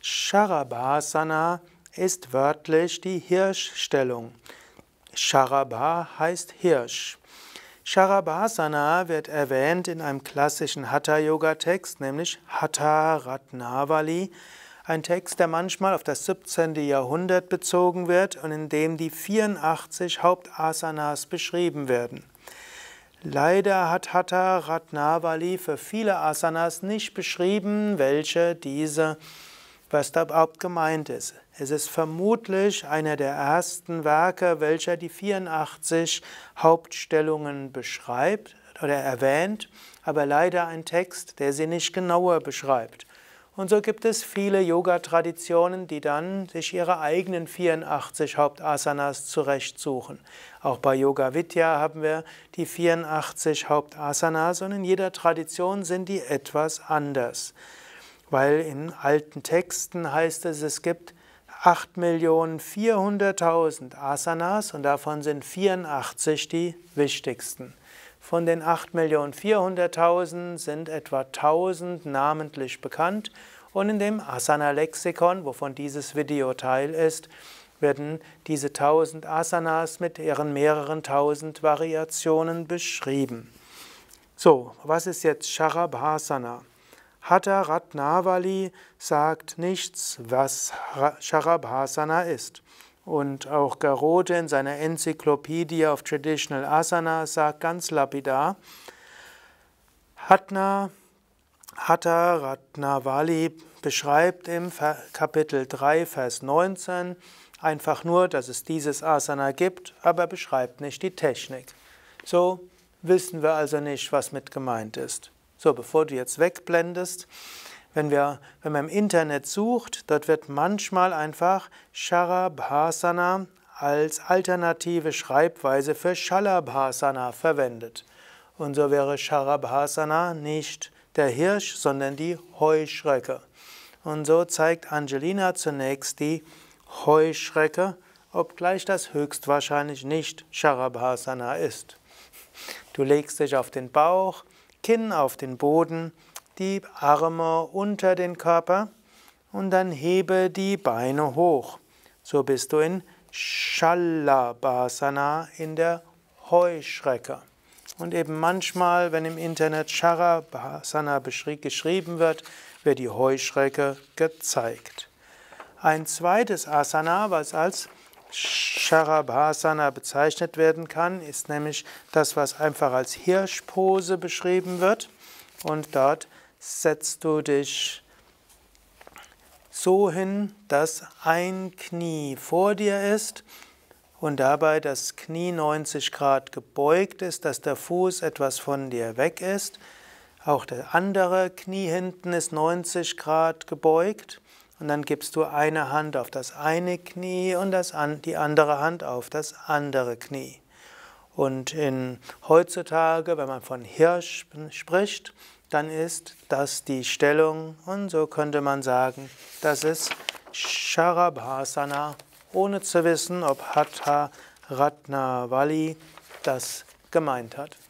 Sharabhasana ist wörtlich die Hirschstellung. Sharabha heißt Hirsch. Sharabhasana wird erwähnt in einem klassischen Hatha-Yoga-Text, nämlich Hatha Ratnavali, ein Text, der manchmal auf das 17. Jahrhundert bezogen wird und in dem die 84 Hauptasanas beschrieben werden. Leider hat Hatha Ratnavali für viele Asanas nicht beschrieben, was da überhaupt gemeint ist. Es ist vermutlich einer der ersten Werke, welcher die 84 Hauptstellungen beschreibt oder erwähnt, aber leider ein Text, der sie nicht genauer beschreibt. Und so gibt es viele Yoga-Traditionen, die dann sich ihre eigenen 84 Hauptasanas zurechtsuchen. Auch bei Yoga Vidya haben wir die 84 Hauptasanas und in jeder Tradition sind die etwas anders. Weil in alten Texten heißt es, es gibt 8.400.000 Asanas und davon sind 84 die wichtigsten. Von den 8.400.000 sind etwa 1.000 namentlich bekannt und in dem Asana-Lexikon, wovon dieses Video Teil ist, werden diese 1.000 Asanas mit ihren mehreren tausend Variationen beschrieben. So, was ist jetzt Sharabhasana? Hatha Ratnavali sagt nichts, was Sharabhasana ist. Und auch Garote in seiner Encyclopedia of Traditional Asanas sagt ganz lapidar, Hatha Ratnavali beschreibt im Kapitel 3, Vers 19 einfach nur, dass es dieses Asana gibt, aber beschreibt nicht die Technik. So wissen wir also nicht, was mit gemeint ist. So, bevor du jetzt wegblendest, wenn man im Internet sucht, dort wird manchmal einfach Sharabhasana als alternative Schreibweise für Shalabhasana verwendet. Und so wäre Sharabhasana nicht der Hirsch, sondern die Heuschrecke. Und so zeigt Angelina zunächst die Heuschrecke, obgleich das höchstwahrscheinlich nicht Sharabhasana ist. Du legst dich auf den Bauch, Kinn auf den Boden, die Arme unter den Körper und dann hebe die Beine hoch. So bist du in Shalabhasana, in der Heuschrecke. Und eben manchmal, wenn im Internet Sharabhasana geschrieben wird, wird die Heuschrecke gezeigt. Ein zweites Asana, was als Sharabhasana bezeichnet werden kann, ist nämlich das, was einfach als Hirschpose beschrieben wird. Und dort setzt du dich so hin, dass ein Knie vor dir ist und dabei das Knie 90 Grad gebeugt ist, dass der Fuß etwas von dir weg ist. Auch der andere Knie hinten ist 90 Grad gebeugt. Und dann gibst du eine Hand auf das eine Knie und die andere Hand auf das andere Knie. Und heutzutage, wenn man von Hirsch spricht, dann ist das die Stellung und so könnte man sagen, das ist Sharabhasana, ohne zu wissen, ob Hatha Ratnavali das gemeint hat.